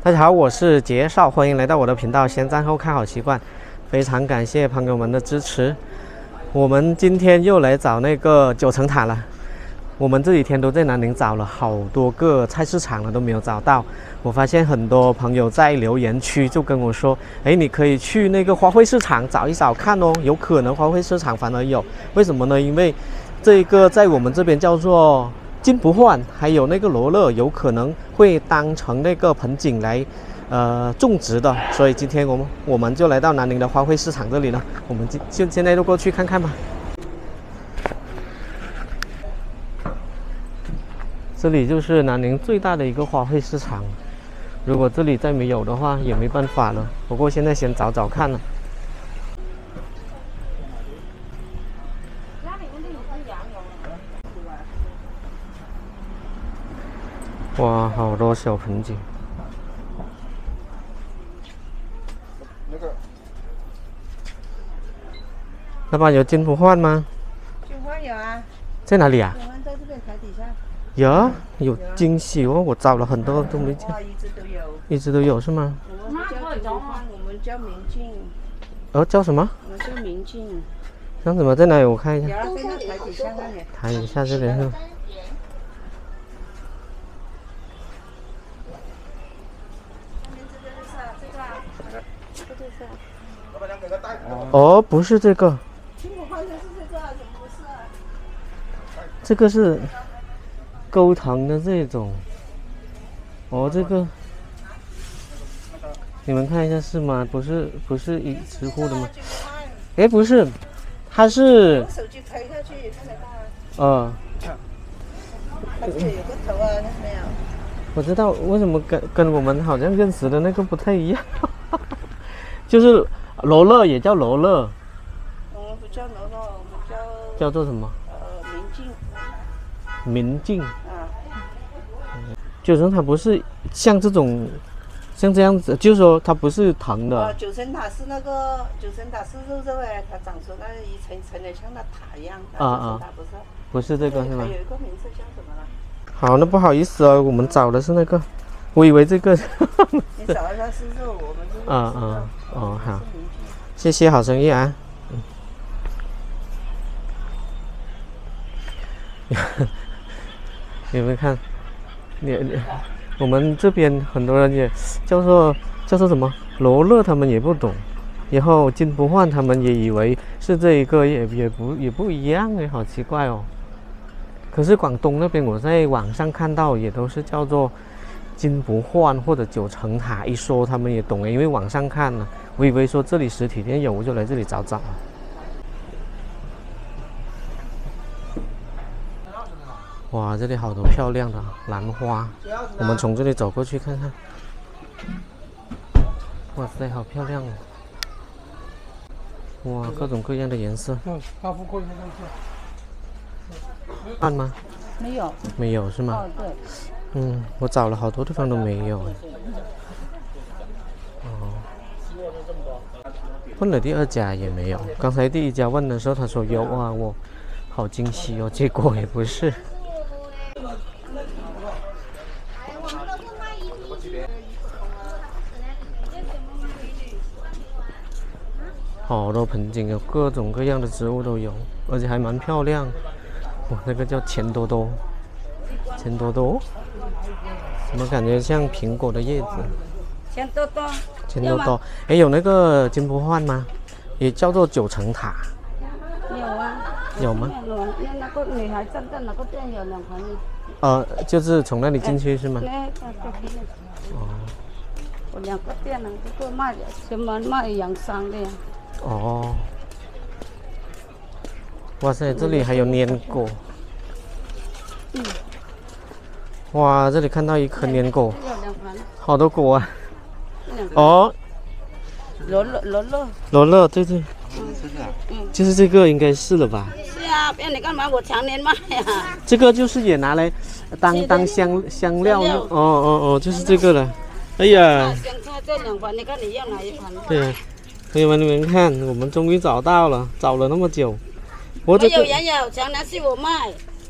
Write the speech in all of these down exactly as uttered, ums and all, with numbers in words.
大家好，我是杰少，欢迎来到我的频道。先赞后看好习惯，非常感谢朋友们的支持。我们今天又来找那个九层塔了。我们这几天都在南宁找了好多个菜市场了，都没有找到。我发现很多朋友在留言区就跟我说：“哎，你可以去那个花卉市场找一找看哦，有可能花卉市场反而有。为什么呢？因为这个在我们这边叫做金不换，还有那个罗勒，有可能会当成那个盆景来呃种植的。所以今天我们我们就来到南宁的花卉市场这里了。我们就现在就过去看看吧。”这里就是南宁最大的一个花卉市场，如果这里再没有的话也没办法了。不过现在先找找看了。哇，好多小盆景。老板有金不换吗？ 金不换有啊。 在哪里啊？ 金不换在这边台底下。 有，有惊喜哦！我找了很多都没见。 一直都有。 一直都有是吗？ 我们叫金不换，我们叫明镜。 哦，叫什么？ 我叫明镜。 像什么在哪里？我看一下。 在那台底下那里。 台底下这边是。哦，不是这个。 金不换就是这个，怎么不是啊？ 这个是钩藤的这种。哦，这个你们看一下是吗？不是，不是一直户的吗？哎，不是，它是。 手机推下去看得到。 呃。 它这里有个头啊，那没有。 我知道为什么跟跟我们好像认识的那个不太一样，就是罗勒也叫罗勒。 我们不叫罗勒，我们叫。 叫做什么？ 呃，明镜。 明镜。 啊。 九层塔不是像这种，像这样子，就是说它不是藤的。 哦，九层塔是那个九层塔是肉肉哎，它长出那一层一层的，像那塔一样。 啊啊。 塔不是。 不是这个是吗？ 有一个名字叫什么了？ 好，那不好意思哦，我们找的是那个，我以为这个。 你找的它是肉，我们这个。 啊啊哦好，谢谢，好生意啊。嗯。你们看，你你，我们这边很多人也叫做叫做什么罗勒，他们也不懂，然后金不换他们也以为是这一个，也也不也不一样哎，好奇怪哦。可是广东那边我在网上看到也都是叫做金不换或者九层塔，一说他们也懂哎，因为网上看了，我以为说这里实体店有，我就来这里找找。哇，这里好多漂亮的兰花，我们从这里走过去看看。哇塞，好漂亮哦！哇，各种各样的颜色。嗯，暗吗？ 没有。 没有是吗？ 哦，对。 嗯，我找了好多地方都没有。哦。问了第二家也没有，刚才第一家问的时候他说有啊，我好惊喜哦，结果也不是。好多盆景，有各种各样的植物都有，而且还蛮漂亮。哇，那个叫钱多多，钱多多，怎么感觉像苹果的叶子？ 钱多多， 钱多多，哎，有那个金不换吗？也叫做九层塔。 有啊。 有吗？ 那那个女孩站在那个店有两盘。 呃，就是从那里进去是吗？ 哦。我两个店呢，这个卖专门卖养伤的。 哦。哇塞，这里还有粘果。嗯。哇，这里看到一颗粘果，好多果啊。哦。 罗勒，罗勒。 罗勒，对对。嗯。就是这个，应该是了吧？ 是啊，不然你干嘛？我常年卖呀。 这个就是也拿来当当香香料用。哦哦哦，就是这个了。哎呀。 香菜这两盘，你看你要哪一盘？ 对。朋友们，你们看，我们终于找到了，找了那么久。 我这个有也有，常年是我卖。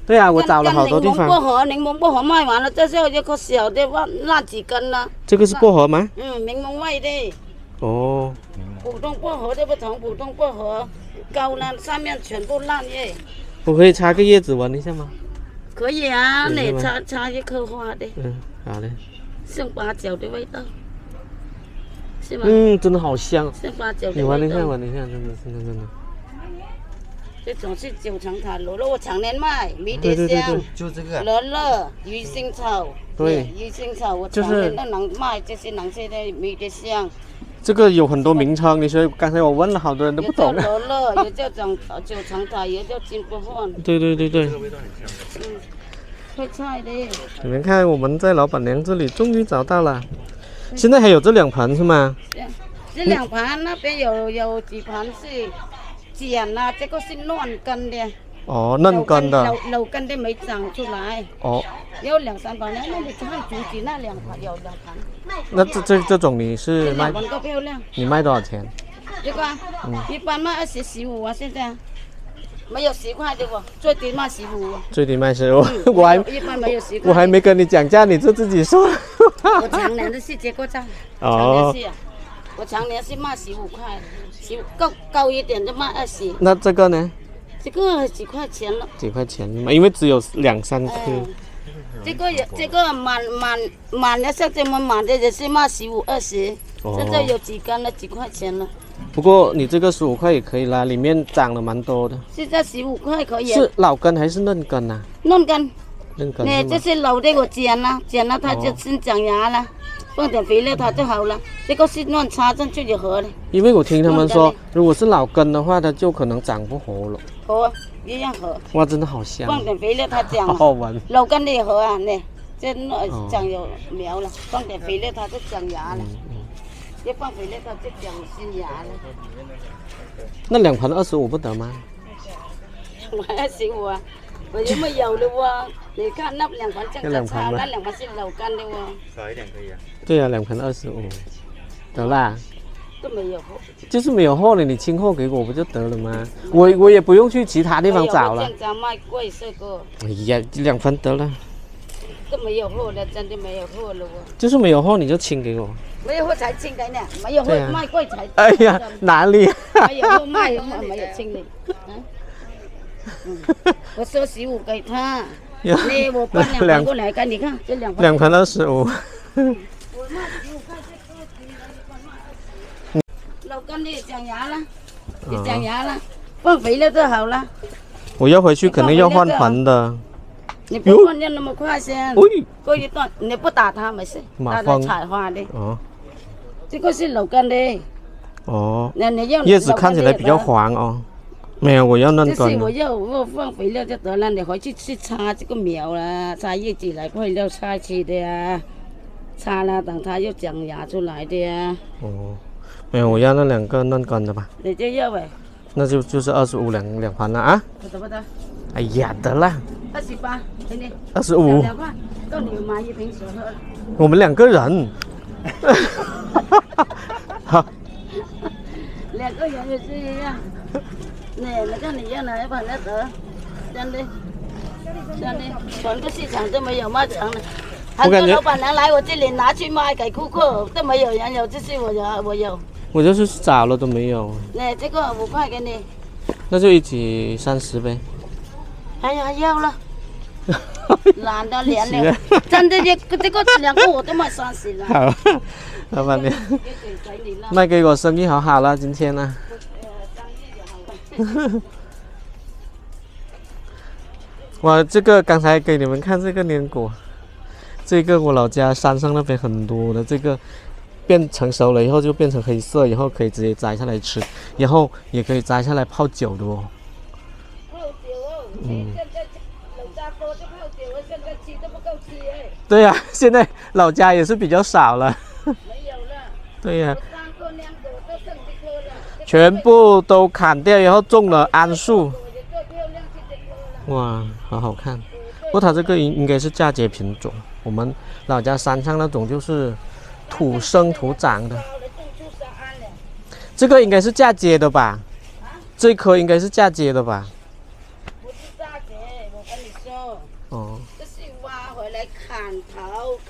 对啊，我找了好多地方。 柠檬薄荷，柠檬薄荷卖完了，这是有一颗小的，那那几根呢？ 这个是薄荷吗？ 嗯，柠檬味的。 哦。 普通薄荷的不同，普通薄荷高呢，上面全部烂叶。 我可以插个叶子闻一下吗？ 可以啊，你插插一颗花的。 嗯，好嘞。 像八角的味道，是吗？ 嗯，真的好香。 像八角的味道。 你闻一下，闻一下，真的，真的，真的。 这种是九层塔罗勒，我常年卖，迷迭香， 就这个罗勒、鱼腥草， 对， 鱼腥草我常年都能卖，这些能些的迷迭香。 这个有很多名称，所以刚才我问了好多人都不懂。 也叫罗勒，也叫九九层塔，也叫金不换。 对对对对。 嗯，配菜的。 你们看，我们在老板娘这里终于找到了。现在还有这两盘是吗？ 这两盘那边有有几盘是。剪啊，这个是嫩根的。 哦，嫩根的。 老老根的没长出来。 哦。 有两三盘，那你看竹子那两盘有两盘。 那这这这种你是卖？ 够漂亮。 你卖多少钱？ 这个，嗯、一般卖二十十五啊，现在没有十块的不，最低卖十五。 最低卖十五，嗯、我还一般没有十块。 我还没跟你讲价，你就自己说。 我常年的是结过账。 哦。 常年是、啊，我常年是卖十五块。高高一点就卖二十。 那这个呢？ 这个几块钱了。 几块钱嘛，因为只有两三颗。 嗯、这个也这个满满满的，像这么满的也是卖十五二十。哦、现在有几根了，几块钱了。 不过你这个十五块也可以啦，里面长了蛮多的。 现在十五块可以。 是老根还是嫩根啊？ 嫩根。 嫩根。 那这是老的，我剪了，剪了它就生长芽了。哦，放点肥料它就好了，这个是乱插上去就合了。 因为我听他们说，如果是老根的话，它就可能长不活了。 合，一样合。 哇，真的好香。 放点肥料它长了。 好好闻。 老根的也合啊，那这长有苗了，放点肥料它就长芽了。嗯嗯。一放肥料它就长新芽了。 那两盘二十五不得吗？ 我二十五啊，我又没有了喎。你看那两盘这样差，那两盘是老干的哦。 少一点可以啊。 对啊，两盘二十五，得啦。 都没有货。就是没有货了，你清货给我不就得了吗？我我也不用去其他地方找了。 这样卖贵这个。 哎呀，两盘得了。 都没有货了，真的没有货了哦。 就是没有货你就清给我。 没有货才清给你，没有货卖贵才。 哎呀，哪里？ 没有货卖，没有清的。嗯，我说十五给他。你我搬两盘过来，看你看这两盘。 两盘二十五。 老根的也长芽了，也长芽了，放肥料就好了。 我要回去肯定要换盆的。 你不换要那么快先，过一段你不打它没事，打它采花的。哦。这个是老根的。 哦。那你要叶子看起来比较黄哦。没有，我要嫩根。 就是我要我放肥料就得了，你回去去插这个苗啦，插叶子来肥料插去的呀，插了等它又长芽出来的呀。哦， 没有，我要那两个嫩根的吧。 你就要呗。 那就就是二十五两两盘了啊。 不得不得。 哎呀，得了。 二十八，给你。 二十五。 两块，够你买一瓶水喝。 我们两个人。好。 两个人也是一样。那你看你要哪一盘来得？真的，真的，全个市场都没有卖场的。很多老板娘来我这里拿去卖给顾客，都没有人有，就是我有，我有。 我就是找了都没有。 那这个五块给你。 那就一起三十呗。 哎呀，要了。懒得连了，真的这这个两个我都卖三十了。 好，老板娘，卖给我生意好好了，今天呢。哇，这个刚才给你们看这个莲果，这个我老家山上那边很多的，这个变成熟了以后就变成黑色，以后可以直接摘下来吃，然后也可以摘下来泡酒的哦。 泡酒哦，嗯。 对呀、啊，现在老家也是比较少了。 没有了。 对呀、啊。全部都砍掉，然后种了桉树。哇，好好看。不过它这个应应该是嫁接品种，我们老家山上那种就是土生土长的。这个应该是嫁接的吧？这棵应该是嫁接的吧？ 不是嫁接，我跟你说。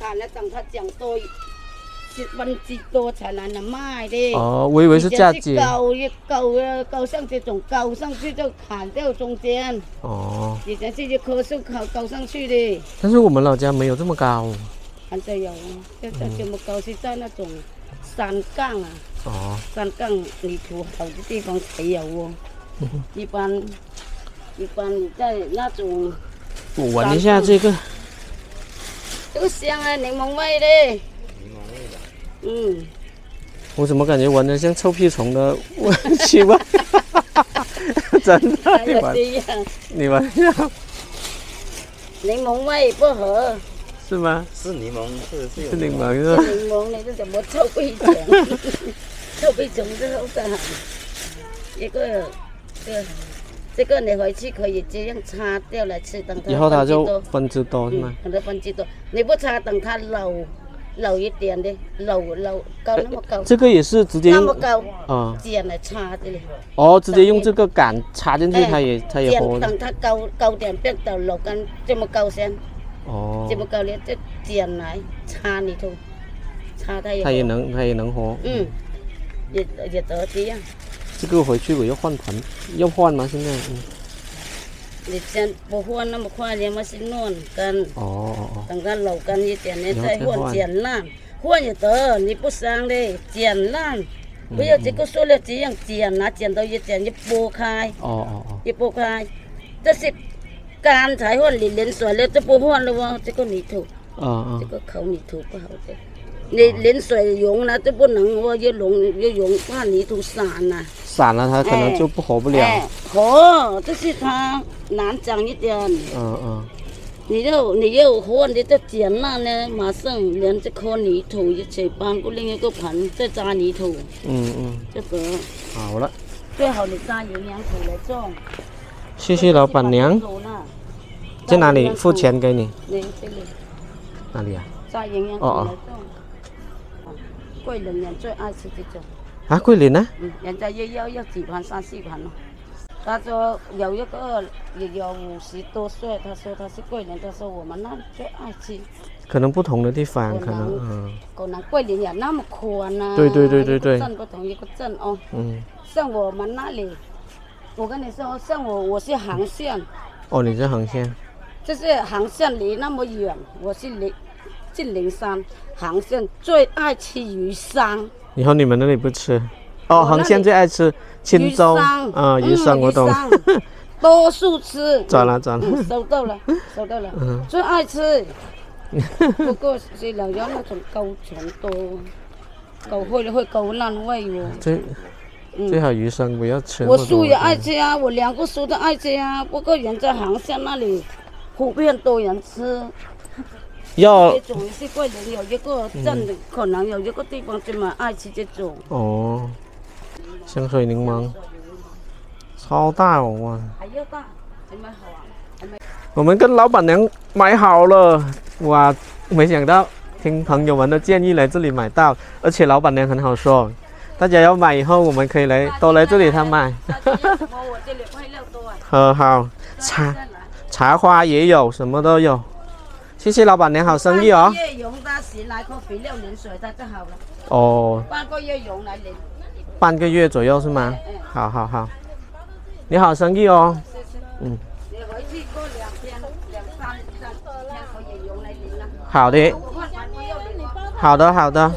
砍了，等它长多十分之多才拿来卖的。 哦，我以为是嫁接。 高一高啊，高上这种高上去就砍掉中间。 哦。 以前是一棵树高高上去的。 但是我们老家没有这么高。 现在有啊，现在这么高是在那种山岗啊。 哦。 山岗泥土好的地方才有哦。嗯、一般一般你在那种。 我闻一下这个。 这个香啊，柠檬味的。嗯， 我怎么感觉闻着像臭屁虫的味气味？真的，你闻，你闻一下。 柠檬味不合。 是吗？ 是柠檬，是是是柠檬是吧？ 柠檬，你这什么臭屁虫？臭屁虫这好在一个这个这个你回去可以这样擦掉来吃，等它以后它就分支多是吗？ 等它分支多，你不擦，等它老。老一点的，老老高那么高， 这个也是直接用那么高啊， 剪来插的。 哦，直接用这个杆插进去，它也它也活。 等它高高点变到老根这么高先， 哦， 这么高呢就剪来插里头，插它也。 它也能它也能活。 嗯，也也得这样。 这个回去我要换盆，要换吗？现在嗯。 你先不换那么快，你们是弄干。 哦哦哦。 等它老干一点，你再换剪烂，换也得，你不伤的，剪烂，不要这个塑料这样剪，拿剪刀一剪一剥开。 哦哦哦。 一剥开，这是干才换，你淋水了就不换了哦，这个泥土。 啊啊。 这个口泥土不好的，你淋水溶了就不能哦，一溶一溶怕泥土散了。 散了，它可能就不活不了。 哎，活，就是它难长一点。 嗯嗯。 你要你要活，你就剪烂呢，马上连这颗泥土一起搬过另一个盆，再扎泥土。 嗯嗯。 这个。 好了。 最好你扎营养土来种。 谢谢老板娘。在哪里付钱给你？ 你这里。 哪里啊？ 扎营养土来种。桂林人最爱吃这种。 啊，桂林呢？ 嗯，人家也要要几盘三四盘咯。他说有一个也有五十多岁，他说他是桂林，他说我们那里最爱吃。 可能不同的地方，可能嗯。 可能桂林也那么宽啊。 对对对对对。 镇不同一个镇哦。 嗯。 像我们那里，我跟你说，像我我是航线。 哦，你是航线。 就是航线离那么远，我是离进灵山，航线最爱吃鱼生。 以后你们那里不吃？哦，航线最爱吃青州啊，鱼生我懂。 多数吃。 转了转了。 收到了，收到了。嗯。最爱吃。不过是老人那种高虫多，狗会会狗烂胃哦。 最最好鱼生不要吃。 我叔也爱吃啊，我两个叔都爱吃啊。不过人在航线那里普遍多人吃。 要。 这种是桂林有一个镇，嗯、可能有一个地方专门爱吃这种。 哦。香水柠檬，超大哦哇！ 还要大，还没好啊，还没。 我们跟老板娘买好了，哇！没想到听朋友们的建议来这里买到，而且老板娘很好说，大家要买以后我们可以来都来这里他买。 我这里配料多啊。 很好，茶茶花也有，什么都有。谢谢老板娘，好生意哦。 半个月用它十来颗肥料淋水，它就好了。 哦。 半个月用来淋。 半个月左右是吗？嗯、好好好，你好生意哦。 是是嗯。 你回去过两天、两三三天可以用来淋了。 好的。好的好的。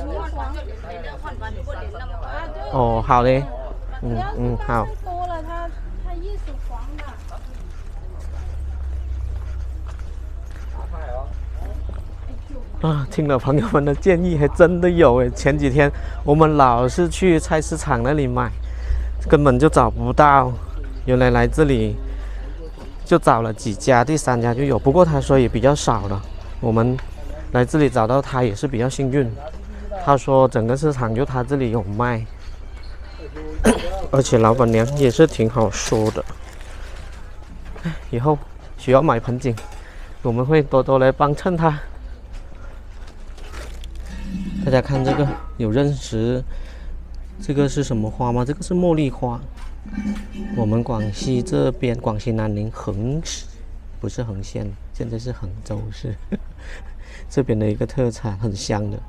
哦，好的。嗯嗯好。啊，听了朋友们的建议，还真的有诶。前几天我们老是去菜市场那里买，根本就找不到。原来来这里就找了几家，第三家就有，不过他说也比较少了。我们来这里找到他也是比较幸运。他说整个市场就他这里有卖，而且老板娘也是挺好说的。以后需要买盆景，我们会多多来帮衬他。大家看这个，有认识这个是什么花吗？这个是茉莉花。我们广西这边，广西南宁横，不是横县，现在是衡州市。 这边的一个特产，很香的。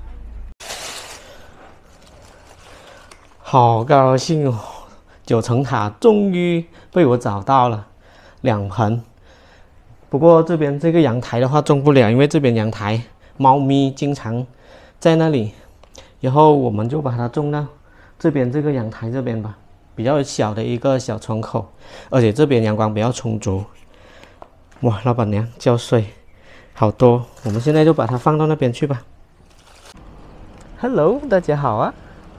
好高兴哦！九层塔终于被我找到了，两盆。不过这边这个阳台的话种不了，因为这边阳台猫咪经常在那里，然后我们就把它种到这边这个阳台这边吧，比较小的一个小窗口，而且这边阳光比较充足。哇，老板娘浇水好多，我们现在就把它放到那边去吧。Hello， 大家好啊！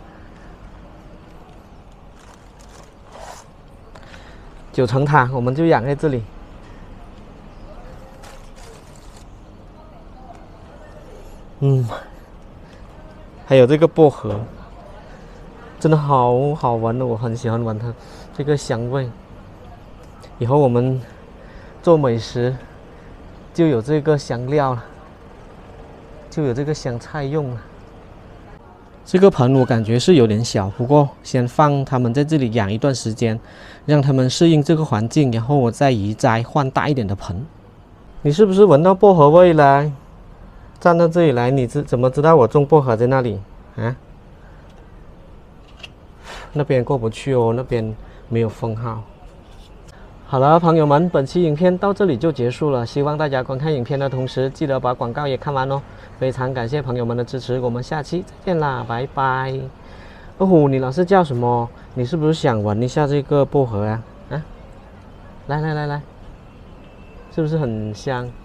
九层塔我们就养在这里。嗯，还有这个薄荷，真的好好闻的，我很喜欢闻它这个香味。以后我们做美食就有这个香料了，就有这个香菜用了。这个盆我感觉是有点小，不过先放他们在这里养一段时间，让他们适应这个环境，然后我再移栽换大一点的盆。你是不是闻到薄荷味了？站到这里来，你知怎么知道我种薄荷在那里啊？那边过不去哦，那边没有封号。好了，朋友们，本期影片到这里就结束了。希望大家观看影片的同时，记得把广告也看完哦。非常感谢朋友们的支持，我们下期再见啦，拜拜。哦呼，你老是叫什么？你是不是想闻一下这个薄荷啊？啊，来来来来，是不是很香？